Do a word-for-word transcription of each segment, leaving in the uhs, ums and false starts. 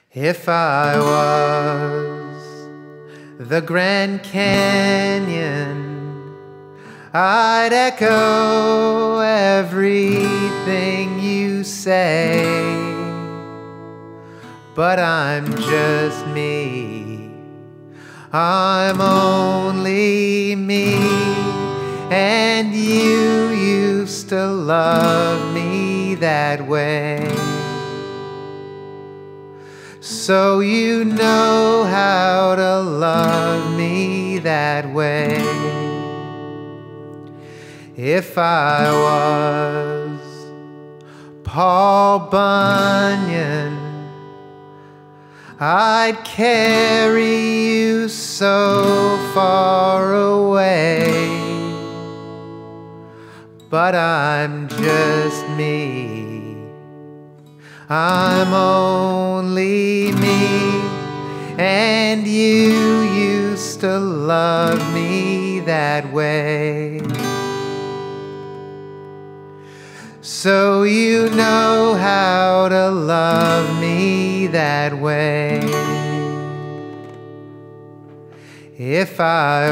If I was the Grand Canyon, I'd echo everything you say. But I'm just me, I'm only me, and you used to love me that way. So you know how to love me that way. If I was Paul Bunyan, I'd carry you so far away. But I'm just me, I'm only me, and you used to love me that way. So you know how to love me that way. If I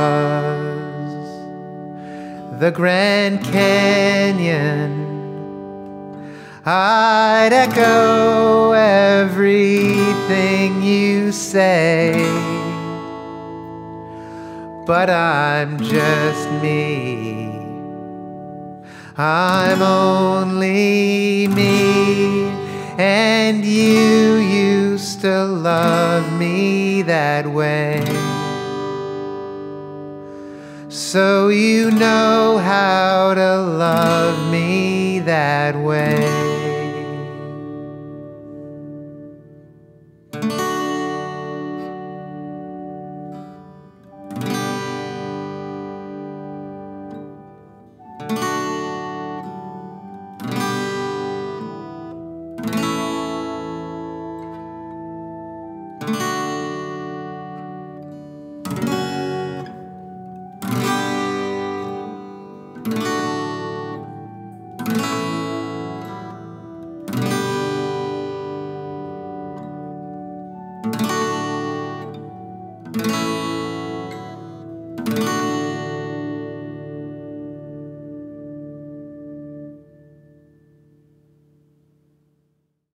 was the Grand Canyon, I'd echo everything you say. But I'm just me, I'm only me, and you used to love me that way. So you know how to love me that way.